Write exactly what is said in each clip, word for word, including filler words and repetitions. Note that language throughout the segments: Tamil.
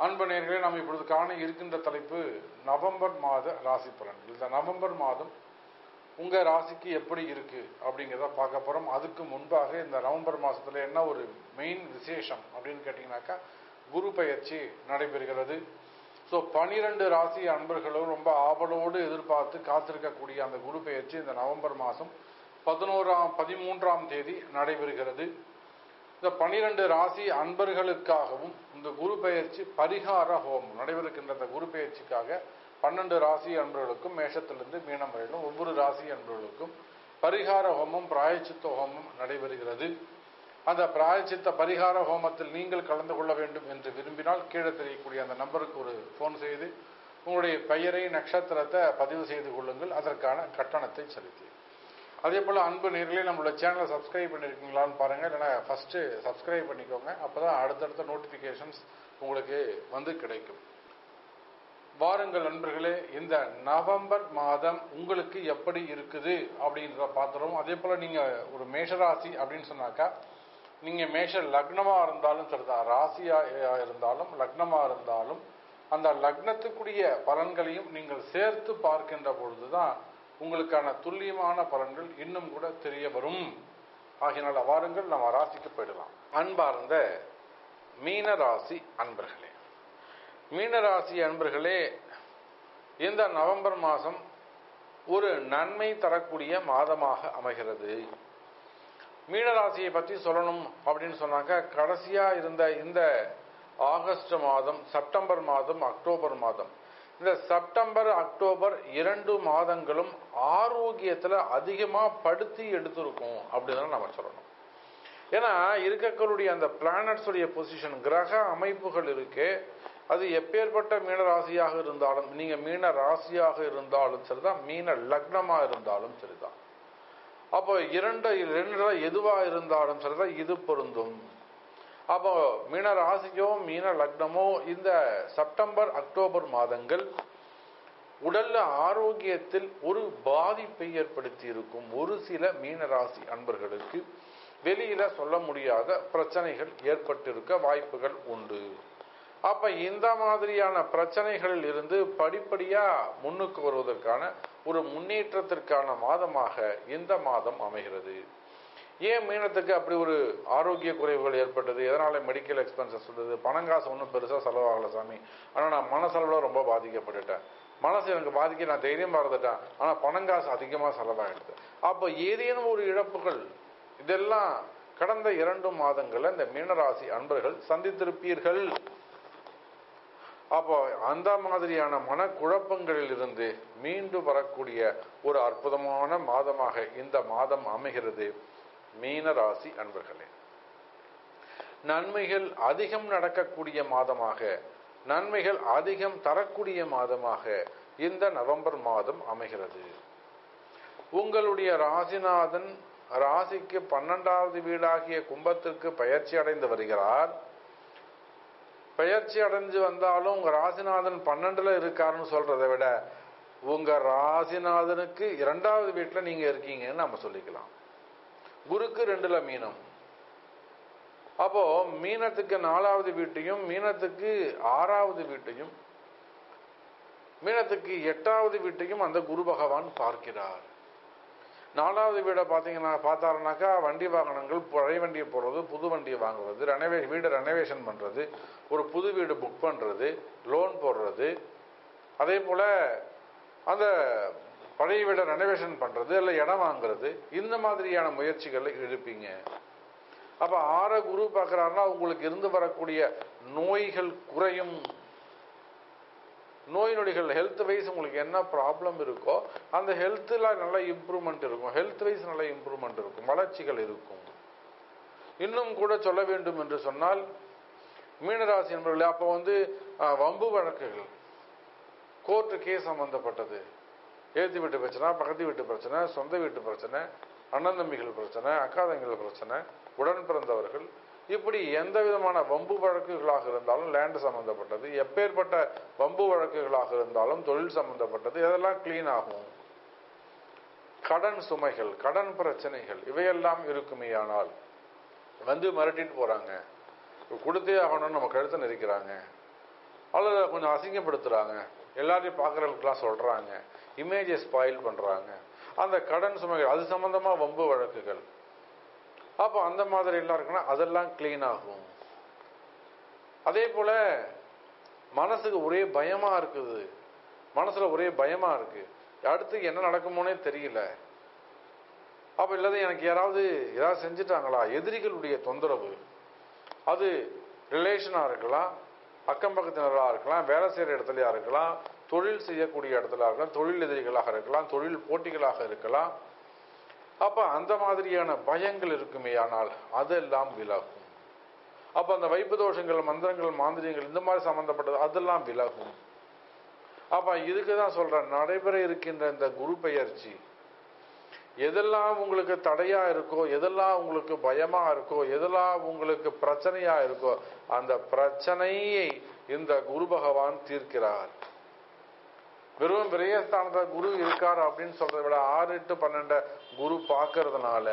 அன்பு நேயர்களே, நாம் இப்பொழுது காண இருக்கின்ற தலைப்பு நவம்பர் மாத ராசி பலன். இந்த நவம்பர் மாதம் உங்க ராசிக்கு எப்படி இருக்கு அப்படிங்கிறத பார்க்க போறோம். அதுக்கு முன்பாக இந்த நவம்பர் மாசத்துல என்ன ஒரு மெயின் விசேஷம் அப்படின்னு கேட்டீங்கன்னாக்கா, குரு பெயர்ச்சி நடைபெறுகிறது. ஸோ பனிரெண்டு ராசி அன்பர்களும் ரொம்ப ஆவலோடு எதிர்பார்த்து காத்திருக்கக்கூடிய அந்த குரு பெயர்ச்சி இந்த நவம்பர் மாதம் பதினோராம் பதிமூன்றாம் தேதி நடைபெறுகிறது. இந்த பனிரெண்டு ராசி அன்பர்களுக்காகவும் இந்த குரு பெயர்ச்சி பரிகார ஹோமம் நடைபெறுகின்ற இந்த குரு பெயர்ச்சிக்காக பன்னெண்டு ராசி அன்பர்களுக்கும் மேஷத்திலிருந்து மீனம் வரையிலும் ஒவ்வொரு ராசி அன்பர்களுக்கும் பரிகார ஹோமம் பிராயச்சித்த ஹோமம் நடைபெறுகிறது. அந்த பிராயச்சித்த பரிகார ஹோமத்தில் நீங்கள் கலந்து கொள்ள வேண்டும் என்று விரும்பினால் கீழே தெரியக்கூடிய அந்த நம்பருக்கு ஒரு ஃபோன் செய்து உங்களுடைய பெயரை நட்சத்திரத்தை பதிவு செய்து கொள்ளுங்கள். அதற்கான கட்டணத்தை செலுத்தி அதே போல் அன்பு நேயர்களே, நம்மளோட சேனலை சப்ஸ்கிரைப் பண்ணியிருக்கீங்களான்னு பாருங்கள். இல்லைனா ஃபஸ்ட்டு சப்ஸ்கிரைப் பண்ணிக்கோங்க. அப்போ தான் அடுத்தடுத்த நோட்டிஃபிகேஷன்ஸ் உங்களுக்கு வந்து கிடைக்கும். வாருங்கள் நண்பர்களே, இந்த நவம்பர் மாதம் உங்களுக்கு எப்படி இருக்குது அப்படின்றத பார்த்துருவோம். அதே போல் நீங்கள் ஒரு மேஷராசி அப்படின்னு சொன்னாக்கா, நீங்கள் மேஷ லக்னமாக இருந்தாலும் சரிதான், ராசியாக இருந்தாலும் லக்னமாக இருந்தாலும் அந்த லக்னத்துக்குரிய பலன்களையும் நீங்கள் சேர்த்து பார்க்கின்ற பொழுது தான் உங்களுக்கான துல்லியமான பலன்கள் இன்னும் கூட தெரிய வரும். ஆகினால வாருங்கள் நம்ம ராசிக்கு போயிடலாம். அன்பார்ந்த மீனராசி அன்பர்களே, மீனராசி அன்பர்களே, இந்த நவம்பர் மாதம் ஒரு நன்மை தரக்கூடிய மாதமாக அமைகிறது. மீனராசியை பற்றி சொல்லணும் அப்படின்னு சொன்னாக்க, கடைசியா இருந்த இந்த ஆகஸ்ட் மாதம், செப்டம்பர் மாதம், அக்டோபர் மாதம், இந்த செப்டம்பர் அக்டோபர் இரண்டு மாதங்களும் ஆரோக்கியத்தில் அதிகமாக படுத்தி எடுத்திருக்கும் அப்படின்னு நம்ம சொல்லணும். ஏன்னா இருக்கக்கூடிய அந்த பிளானட்ஸுடைய பொசிஷன், கிரக அமைப்புகள் இருக்கு, அது எப்பேற்பட்ட மீன ராசியாக இருந்தாலும், நீங்க மீன ராசியாக இருந்தாலும் சரிதான், மீன லக்னமாக இருந்தாலும் சரிதான், அப்போ இரண்டு ரெண்டு எதுவாக இருந்தாலும் சரிதான் இது பொருந்தும். அப்போ மீன ராசியோ மீன லக்னமோ இந்த செப்டம்பர் அக்டோபர் மாதங்கள் உடல்ல ஆரோக்கியத்தில் ஒரு பாதிப்பை ஏற்படுத்தி இருக்கும். ஒரு சில மீன ராசி அன்பர்களுக்கு வெளியில சொல்ல முடியாத பிரச்சனைகள் ஏற்பட்டிருக்க வாய்ப்புகள் உண்டு. அப்ப இந்த மாதிரியான பிரச்சனைகளில் இருந்து படிப்படியா முன்னுக்கு வருவதற்கான ஒரு முன்னேற்றத்திற்கான மாதமாக இந்த மாதம் அமைகிறது. ஏன் மீனத்துக்கு அப்படி ஒரு ஆரோக்கிய குறைவுகள் ஏற்பட்டது? எதனால மெடிக்கல் எக்ஸ்பென்சஸ் சொல்றது? பணங்காசு ஒன்றும் பெருசா செலவாகல சாமி, ஆனா நான் மனசளவுல ரொம்ப பாதிக்கப்பட்டுட்டேன். மனசு எனக்கு பாதிக்க நான் தைரியம் மறந்துட்டேன், ஆனா பணங்காசு அதிகமா செலவாயிடுது. அப்போ ஏதேனும் ஒரு இழப்புகள் இதெல்லாம் கடந்த இரண்டு மாதங்கள்ல இந்த மீனராசி அன்பர்கள் சந்தித்திருப்பீர்கள். அப்போ அந்த மாதிரியான மனக்குழப்பங்களில் இருந்து மீண்டு வரக்கூடிய ஒரு அற்புதமான மாதமாக இந்த மாதம் அமைகிறது. மீனராசி அன்பர்களே, நன்மைகள் அதிகம் நடக்கக்கூடிய மாதமாக, நன்மைகள் அதிகம் தரக்கூடிய மாதமாக இந்த நவம்பர் மாதம் அமைகிறது. உங்களுடைய ராசிநாதன் ராசிக்கு பன்னெண்டாவது வீடாகிய கும்பத்திற்கு பயிற்சி அடைந்து வருகிறார். பயிற்சி அடைஞ்சு வந்தாலும் உங்க ராசிநாதன் பன்னெண்டுல இருக்காருன்னு சொல்றதை விட உங்க ராசிநாதனுக்கு இரண்டாவது வீட்டுல நீங்க இருக்கீங்கன்னு நம்ம சொல்லிக்கலாம். குருக்கு ரெண்டுல மீனம், அப்போ மீனத்துக்கு நாலாவது வீட்டையும் மீனத்துக்கு ஆறாவது வீட்டையும் மீனத்துக்கு எட்டாவது வீட்டையும் அந்த குரு பகவான் பார்க்கிறார். நாலாவது வீடை பார்த்தீங்கன்னா பார்த்தாருனாக்கா வண்டி வாகனங்கள், பழைய வண்டியை போடுறது, புது வண்டியை வாங்குறது, ரெனவே வீடு ரெனோவேஷன் பண்றது, ஒரு புது வீடு புக் பண்றது, லோன் போடுறது, அதே போல அந்த பழைய வீடை ரெனோவேஷன் பண்றது, இல்லை இடம் வாங்குறது, இந்த மாதிரியான முயற்சிகளை எடுப்பீங்க. அப்ப ஆற குரு பார்க்கிறாருன்னா உங்களுக்கு இருந்து வரக்கூடிய நோய்கள் குறையும். நோய் நொடிகள் ஹெல்த் வைஸ் உங்களுக்கு என்ன ப்ராப்ளம் இருக்கோ அந்த ஹெல்த்ல நல்ல இம்ப்ரூவ்மெண்ட் இருக்கும், ஹெல்த் வைஸ் நல்ல இம்ப்ரூவ்மெண்ட் இருக்கும், வளர்ச்சிகள் இருக்கும். இன்னும் கூட சொல்ல வேண்டும் என்று சொன்னால் மீனராசி என்பவர்களே, அப்போ வந்து வம்பு வழக்குகள், கோர்ட்டு கேஸ் சம்பந்தப்பட்டது, ஏற்றி வீட்டு பிரச்சனை, பக்கத்து வீட்டு பிரச்சனை, சொந்த வீட்டு பிரச்சனை, அண்ணன் தம்பிகள் பிரச்சனை, அக்கா தம்பிகள் பிரச்சனை, உடன் பிறந்தவர்கள், இப்படி எந்த விதமான வம்பு வழக்குகளாக இருந்தாலும், லேண்ட் சம்பந்தப்பட்டது, எப்பேற்பட்ட வம்பு வழக்குகளாக இருந்தாலும், தொழில் சம்பந்தப்பட்டது, இதெல்லாம் கிளீன் ஆகும். கடன் சுமைகள், கடன் பிரச்சனைகள் இவையெல்லாம் இருக்குமேயானால் வந்து மிரட்டிட்டு போறாங்க, கொடுத்தே ஆகணும்னு நம்ம கழுத்தை நெரிக்கிறாங்க, அல்லது கொஞ்சம் அசிங்கப்படுத்துறாங்க, எல்லாரையும் பார்க்குறவங்களுக்குலாம் சொல்றாங்க, இமேஜை ஸ்பாயில் பண்றாங்க, அந்த கடன் சுமைகள் அது சம்பந்தமா வம்பு வழக்குகள். அப்போ அந்த மாதிரி எல்லாம் இருக்குன்னா அதெல்லாம் கிளீன் ஆகும். அதே போல மனசுக்கு ஒரே பயமா இருக்குது, மனசுல ஒரே பயமா இருக்கு, அடுத்து என்ன நடக்குமோனே தெரியல. அப்ப இல்லாத எனக்கு யாராவது ஏதாவது செஞ்சுட்டாங்களா, எதிரிகளுடைய தொந்தரவு, அது ரிலேஷனா இருக்கலாம், அக்கம் பக்கத்தினரா இருக்கலாம், வேலை செய்யற இடத்துலயா இருக்கலாம், தொழில் செய்யக்கூடிய இடத்துல இருக்கலாம், தொழில் எதிரிகளாக இருக்கலாம், தொழில் போட்டிகளாக இருக்கலாம். அப்ப அந்த மாதிரியான பயங்கள் இருக்குமே, ஆனால் அதெல்லாம் விலகும். அப்ப அந்த வைப்பு தோஷங்கள், மந்திரங்கள், மாந்திரியங்கள் இந்த மாதிரி சம்பந்தப்பட்டது அதெல்லாம் விலகும். அப்ப இதுக்குதான் சொல்றேன், நடைபெற இருக்கின்ற இந்த குரு பெயர்ச்சி எதெல்லாம் உங்களுக்கு தடையா இருக்கோ, எதெல்லாம் உங்களுக்கு பயமா இருக்கோ, எதெல்லாம் உங்களுக்கு பிரச்சனையா இருக்கோ, அந்த பிரச்சனையை இந்த குரு பகவான் தீர்க்கிறார். வெறும் விரயஸ்தானத்துல குரு இருக்காரு அப்படின்னு சொல்றதை விட ஆறு எட்டு பன்னெண்டு குரு பார்க்கறதுனால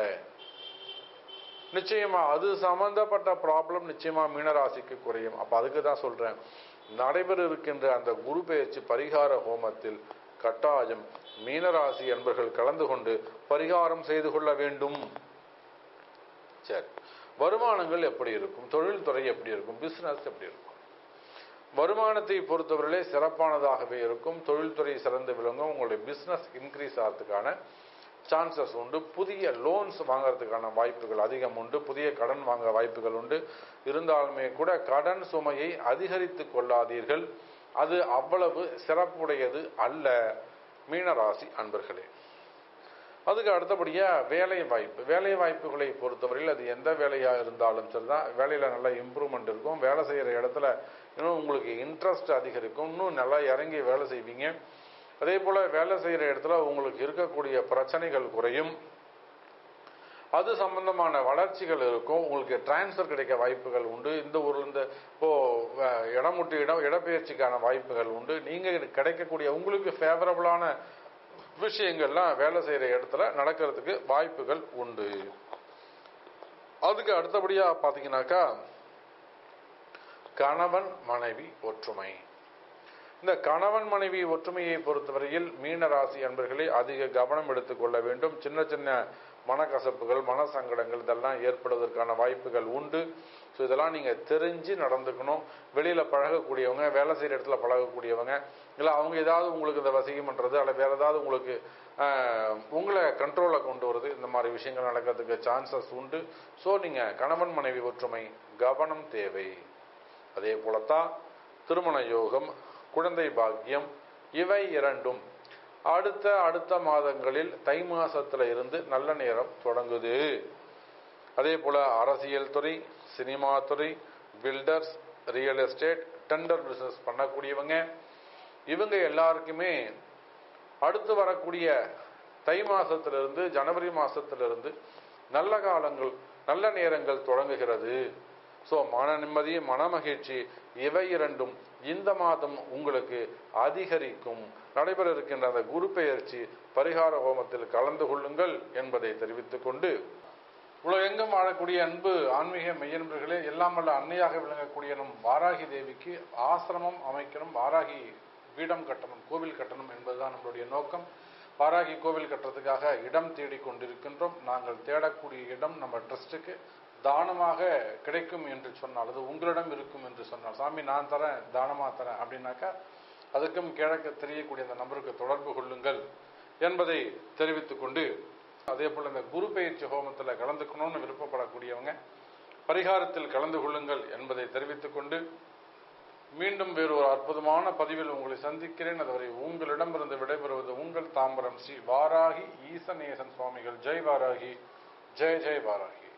நிச்சயமா அது சம்பந்தப்பட்ட ப்ராப்ளம் நிச்சயமா மீனராசிக்கு குறையும். அப்ப அதுக்கு தான் சொல்றேன், நடைபெற இருக்கின்ற அந்த குரு பெயர்ச்சி பரிகார ஹோமத்தில் கட்டாயம் மீனராசி என்பர்கள் கலந்து கொண்டு பரிகாரம் செய்து கொள்ள வேண்டும். சரி, வருமானங்கள் எப்படி இருக்கும், தொழில்துறை எப்படி இருக்கும், பிசினஸ் எப்படி இருக்கும்? வருமானத்தை பொறுத்தவரையிலே சிறப்பானதாகவே இருக்கும். தொழில்துறை சிறந்து விளங்கும். உங்களுடைய பிசினஸ் இன்க்ரீஸ் ஆகிறதுக்கான சான்சஸ் உண்டு. புதிய லோன்ஸ் வாங்கறதுக்கான வாய்ப்புகள் அதிகம் உண்டு. புதிய கடன் வாங்க வாய்ப்புகள் உண்டு. இருந்தாலுமே கூட கடன் சுமையை அதிகரித்து கொள்ளாதீர்கள், அது அவ்வளவு சிறப்புடையது அல்ல மீனராசி அன்பர்களே. அதுக்கு அடுத்தபடியா வேலை வாய்ப்பு. வேலை வாய்ப்புகளை பொறுத்தவரையில் அது எந்த வேலையா இருந்தாலும் சரிதான், வேலையில நல்ல இம்ப்ரூவ்மெண்ட் இருக்கும். வேலை செய்யற இடத்துல இன்னும் உங்களுக்கு இன்ட்ரெஸ்ட் அதிகரிக்கும், இன்னும் நல்லா இறங்கி வேலை செய்வீங்க. அதே போல வேலை செய்யற இடத்துல உங்களுக்கு இருக்கக்கூடிய பிரச்சனைகள் குறையும். அது சம்பந்தமான வளர்ச்சிகள் இருக்கும். உங்களுக்கு டிரான்ஸ்பர் கிடைக்க வாய்ப்புகள் உண்டு. இந்த ஊர்ல இருந்து இப்போ இடம் விட்டு இடம் இடப்பெயர்ச்சிக்கான வாய்ப்புகள் உண்டு. நீங்க கிடைக்கக்கூடிய உங்களுக்கு ஃபேவரபிளான விஷயங்கள்லாம் வேலை செய்யற இடத்துல நடக்கிறதுக்கு வாய்ப்புகள் உண்டு. அதுக்கு அடுத்தபடியா பாத்தீங்கன்னாக்கா கணவன் மனைவி ஒற்றுமை. இந்த கணவன் மனைவி ஒற்றுமையை பொறுத்தவரையில் மீனராசி அன்பர்களே அதிக கவனம் எடுத்துக்கொள்ள வேண்டும். சின்ன சின்ன மனக்கசப்புகள், மன சங்கடங்கள் இதெல்லாம் ஏற்படுவதற்கான வாய்ப்புகள் உண்டு. ஸோ இதெல்லாம் நீங்க தெரிஞ்சு நடந்துக்கணும். வெளியில பழகக்கூடியவங்க, வேலை செய்யற இடத்துல பழகக்கூடியவங்க, இல்லை அவங்க ஏதாவது உங்களுக்கு இந்த வசியம் பண்றது, அல்ல வேற ஏதாவது உங்களுக்கு உங்களை கண்ட்ரோல கொண்டு வருது, இந்த மாதிரி விஷயங்கள் நடக்கிறதுக்கு சான்சஸ் உண்டு. ஸோ நீங்க கணவன் மனைவி ஒற்றுமை கவனம் தேவை. அதே போலத்தான் திருமண யோகம், குழந்தை பாக்கியம் இவை இரண்டும் அடுத்த அடுத்த மாதங்களில் தை மாசத்துல இருந்து நல்ல நேரம் தொடங்குது. அதே போல அரசியல் துறை, சினிமா துறை, builders, real estate, tender business பண்ணக்கூடியவங்க, இவங்க எல்லாருக்குமே அடுத்து வரக்கூடிய தை மாசத்திலிருந்து ஜனவரி மாசத்திலிருந்து நல்ல காலங்கள், நல்ல நேரங்கள் தொடங்குகிறது. ஸோ மன நிம்மதி, மன மகிழ்ச்சி இவை இரண்டும் இந்த மாதம் உங்களுக்கு அதிகரிக்கும். நடைபெற இருக்கின்ற அந்த குரு பெயர்ச்சி பரிகார ஹோமத்தில் கலந்து கொள்ளுங்கள் என்பதை தெரிவித்துக் கொண்டு, உலகெங்கும் வாழக்கூடிய அன்பு ஆன்மீக மெய்யன்பர்களே, எல்லாம் வல்ல அன்னையாக விளங்கக்கூடிய நம் வாராகி தேவிக்கு ஆசிரமம் அமைக்கணும், வாராகி பீடம் கட்டணும், கோவில் கட்டணும் என்பதுதான் நம்மளுடைய நோக்கம். வாராகி கோவில் கட்டுறதுக்காக இடம் தேடிக் கொண்டிருக்கின்றோம். நாங்கள் தேடக்கூடிய இடம் நம்ம ட்ரஸ்டுக்கு தானமாக கிடைக்கும் என்று சொன்னால், அது உங்களிடம் இருக்கும் என்று சொன்னால், சாமி நான் தரேன், தானமா தரேன் அப்படின்னாக்கா அதுக்கும் கிழக்கு தெரியக்கூடிய அந்த நம்பருக்கு தொடர்பு கொள்ளுங்கள் என்பதை தெரிவித்துக் கொண்டு, அதே போல இந்த குரு பயிற்சி ஹோமத்தில் கலந்துக்கணும்னு விருப்பப்படக்கூடியவங்க பரிகாரத்தில் கலந்து கொள்ளுங்கள் என்பதை தெரிவித்துக் கொண்டு, மீண்டும் வேறு ஒரு அற்புதமான பதிவில் உங்களை சந்திக்கிறேன். அதுவரை உங்களிடமிருந்து விடைபெறுவது உங்கள் தாம்பரம் ஸ்ரீ வாராகி ஈசநேசன் சுவாமிகள். ஜெய் வாராகி, ஜெய் ஜெய் வாராகி.